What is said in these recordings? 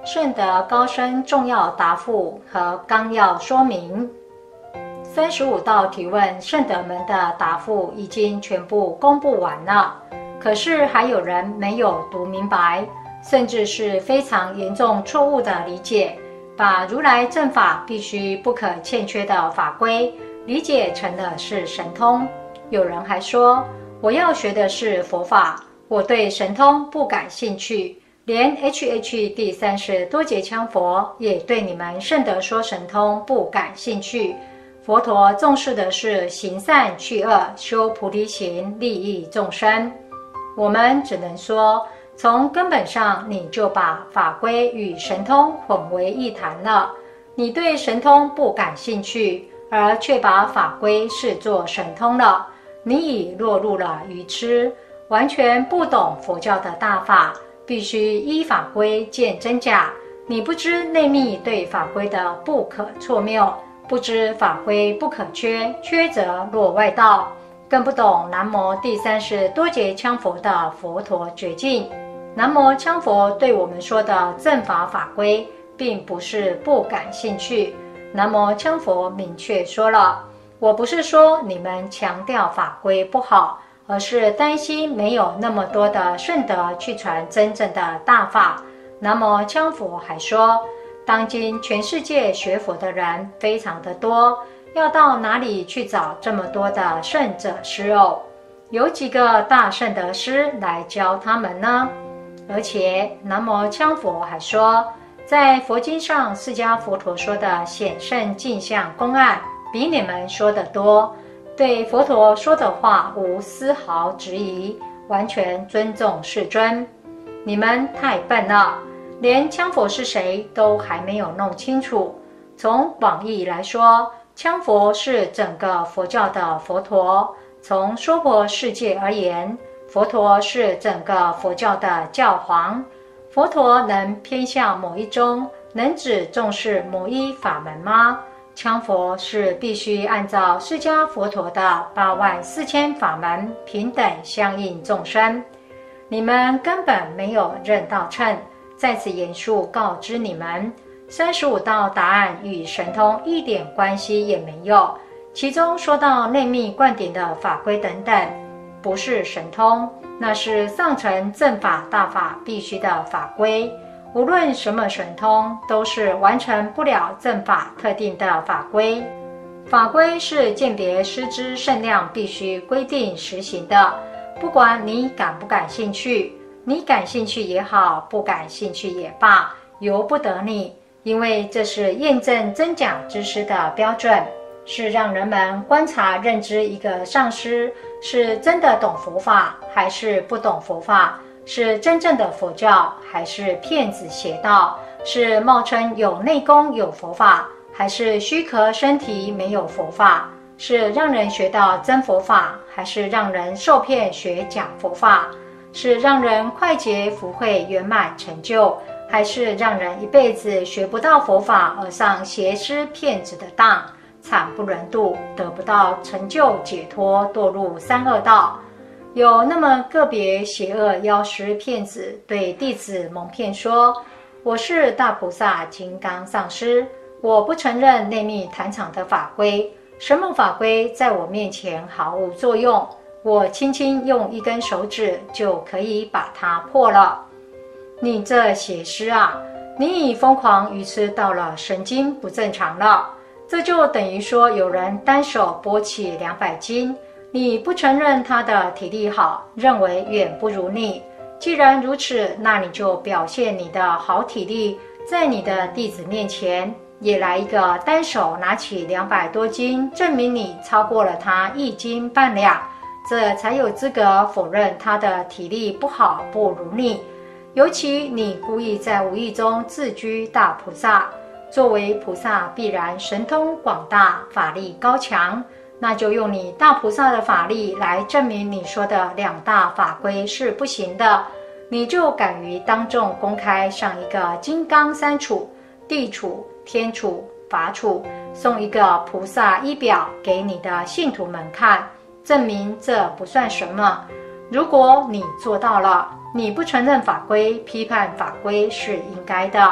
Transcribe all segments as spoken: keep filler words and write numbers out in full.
圣德高深重要答复和纲要说明。三十五道提问圣德们的答复已经全部公布完了，可是还有人没有读明白，甚至是非常严重错误的理解，把如来正法必须不可欠缺的法规理解成了是神通。有人还说，我要学的是佛法，我对神通不感兴趣，连 H H 第三世多杰羌佛也对你们圣德说神通不感兴趣。佛陀重视的是行善去恶，修菩提行，利益众生。我们只能说，从根本上你就把法规与神通混为一谈了。你对神通不感兴趣，而却把法规视作神通了，你已落入了愚痴，完全不懂佛教的大法，必须依法规见真假。你不知内密对法规的不可错谬，不知法规不可缺，缺则落外道，更不懂南无第三世多杰羌佛的佛陀觉境。南无羌佛对我们说的正法法规，并不是不感兴趣。南无羌佛明确说了，我不是说你们强调法规不好，而是担心没有那么多的圣德去传真正的大法。南无羌佛还说，当今全世界学佛的人非常的多，要到哪里去找这么多的圣者师哦？有几个大圣德师来教他们呢？而且南无羌佛还说，在佛经上释迦佛陀说的显圣镜像公案比你们说的多，对佛陀说的话无丝毫质疑，完全尊重世尊。你们太笨了，连羌佛是谁都还没有弄清楚。从广义来说，羌佛是整个佛教的佛陀；从娑婆世界而言，佛陀是整个佛教的教皇。佛陀能偏向某一宗，能只重视某一法门吗？羌佛是必须按照释迦佛陀的八万四千法门平等相应众生。你们根本没有认到称，在此严肃告知你们，三十五道答案与神通一点关系也没有。其中说到内密灌顶的法规等等，不是神通，那是上乘正法大法必须的法规。无论什么神通，都是完成不了正法特定的法规。法规是鉴别师资圣量必须规定实行的，不管你感不感兴趣，你感兴趣也好，不感兴趣也罢，由不得你，因为这是验证真假之师的标准，是让人们观察认知一个上师是真的懂佛法还是不懂佛法，是真正的佛教还是骗子邪道，是冒称有内功有佛法，还是虚壳身体没有佛法，是让人学到真佛法，还是让人受骗学假佛法，是让人快捷福慧圆满成就，还是让人一辈子学不到佛法而上邪师骗子的当，惨不忍睹，得不到成就解脱，堕入三恶道。有那么个别邪恶妖师骗子对弟子蒙骗说，我是大菩萨金刚上师，我不承认内密坛场的法规，什么法规在我面前毫无作用，我轻轻用一根手指就可以把它破了。你这邪师啊，你已疯狂愚痴到了神经不正常了。这就等于说有人单手拨起两百斤，你不承认他的体力好，认为远不如你。既然如此，那你就表现你的好体力，在你的弟子面前也来一个单手拿起两百多斤，证明你超过了他一斤半两，这才有资格否认他的体力不好，不如你。尤其你故意在无意中自居大菩萨，作为菩萨必然神通广大，法力高强，那就用你大菩萨的法力来证明你说的两大法规是不行的。你就敢于当众公开上一个金刚三杵、地杵、天杵、法杵，送一个菩萨仪表给你的信徒们看，证明这不算什么。如果你做到了，你不承认法规，批判法规是应该的。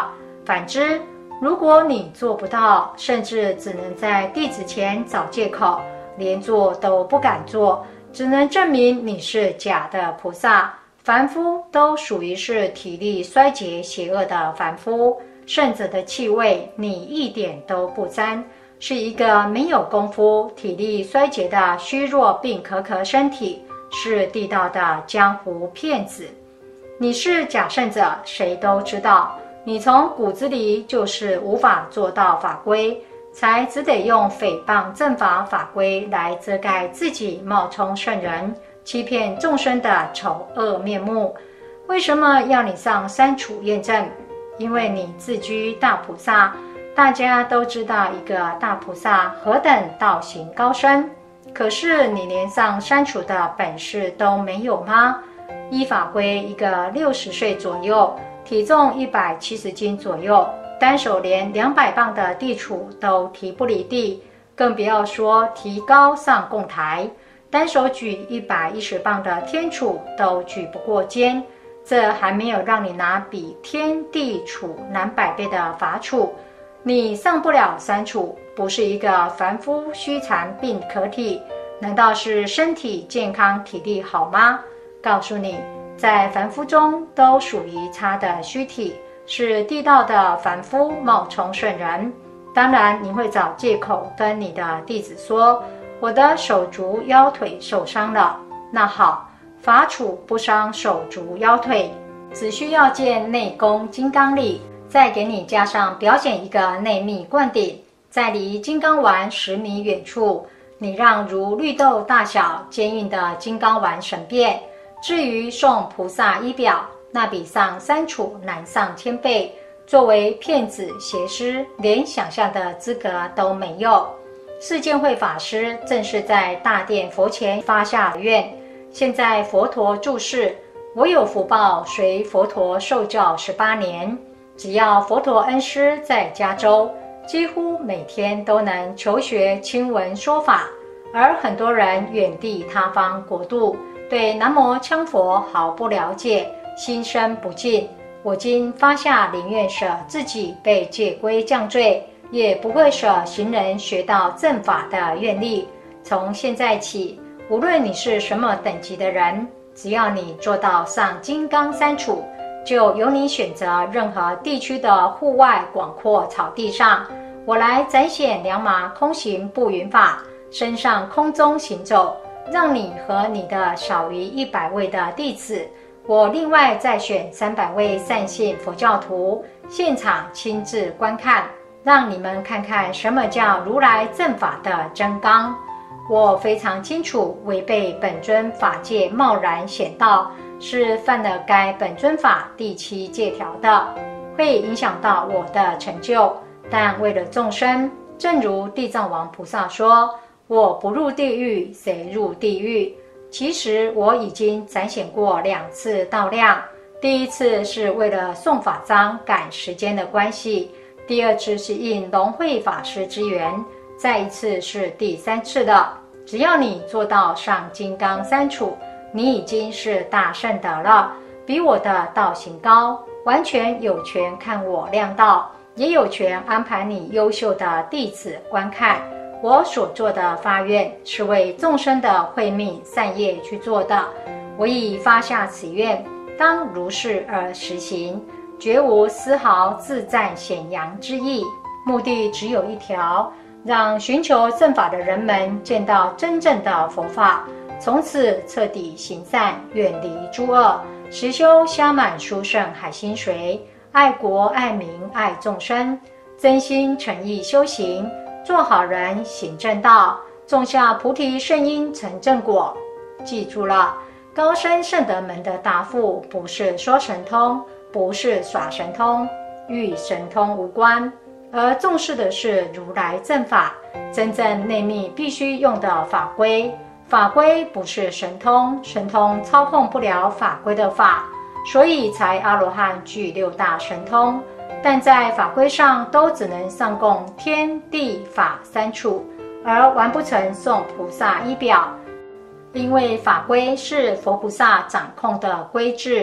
反之，如果你做不到，甚至只能在弟子前找借口，连做都不敢做，只能证明你是假的菩萨。凡夫都属于是体力衰竭邪恶的凡夫，圣者的气味你一点都不沾，是一个没有功夫、体力衰竭的虚弱病可可身体，是地道的江湖骗子。你是假圣者，谁都知道，你从骨子里就是无法做到法规，才只得用诽谤正法法规来遮盖自己冒充圣人，欺骗众生的丑恶面目。为什么要你上三处验证？因为你自居大菩萨，大家都知道一个大菩萨何等道行高深，可是你连上三处的本事都没有吗？依法规，一个六十岁左右，体重一百七十斤左右，单手连两百磅的地杵都提不离地，更不要说提高上供台，单手举一百一十磅的天杵都举不过肩。这还没有让你拿比天地杵难百倍的法杵，你上不了三处，不是一个凡夫虚残病可体，难道是身体健康体力好吗？告诉你，在凡夫中都属于差的虚体，是地道的凡夫冒充圣人。当然你会找借口跟你的弟子说，我的手足腰腿受伤了。那好，法杵不伤手足腰腿，只需要见内功金刚力，再给你加上表演一个内密灌顶，在离金刚丸十米远处，你让如绿豆大小坚硬的金刚丸神变。至于送菩萨衣表，那比上三处难上千倍，作为骗子邪师，连想象的资格都没有。释见慧法师正是在大殿佛前发下愿，现在佛陀住世，我有福报随佛陀受教十八年，只要佛陀恩师在加州，几乎每天都能求学亲闻说法，而很多人远地他方国度，对南无羌佛毫不了解，心生不敬。我今发下灵愿，舍自己被戒规降罪，也不会舍行人学到正法的愿力。从现在起，无论你是什么等级的人，只要你做到上金刚三处，就由你选择任何地区的户外广阔草地上，我来展显两马空行步云法，身上空中行走，让你和你的少于一百位的弟子，我另外再选三百位善信佛教徒，现场亲自观看，让你们看看什么叫如来正法的真刚。我非常清楚，违背本尊法界贸然显道，是犯了该本尊法第七戒条的，会影响到我的成就。但为了众生，正如地藏王菩萨说，我不入地狱，谁入地狱？其实我已经展显过两次道量，第一次是为了送法章赶时间的关系，第二次是应龙慧法师之缘，再一次是第三次的。只要你做到上金刚三处，你已经是大圣德了，比我的道行高，完全有权看我亮道，也有权安排你优秀的弟子观看。我所做的发愿是为众生的慧命善业去做的，我已发下此愿，当如是而实行，绝无丝毫自赞显扬之意，目的只有一条，让寻求正法的人们见到真正的佛法，从此彻底行善，远离诸恶，实修香满殊胜海心髓，爱国爱民爱众生，真心诚意修行，做好人行正道，种下菩提圣因成正果。记住了，高深圣德门的答复不是说神通，不是耍神通，与神通无关，而重视的是如来正法，真正内密必须用的法规。法规不是神通，神通操控不了法规的法，所以才阿罗汉具六大神通，但在法规上都只能上供天地法三处，而完不成送菩萨衣表。因为法规是佛菩萨掌控的规制，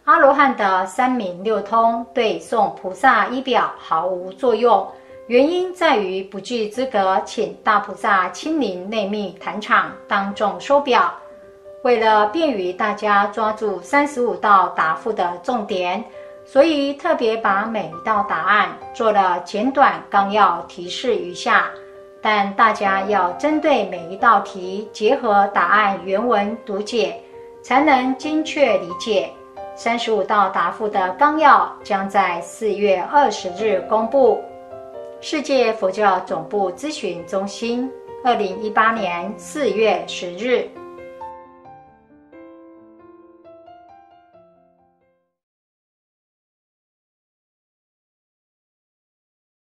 阿罗汉的三明六通对诵菩萨仪表毫无作用，原因在于不具资格请大菩萨亲临内密坛场当众收表。为了便于大家抓住三十五道答复的重点，所以特别把每一道答案做了简短纲要提示于下，但大家要针对每一道题结合答案原文读解，才能精确理解。三十五道答复的纲要将在四月二十日公布。世界佛教总部咨询中心，二零一八年四月十日。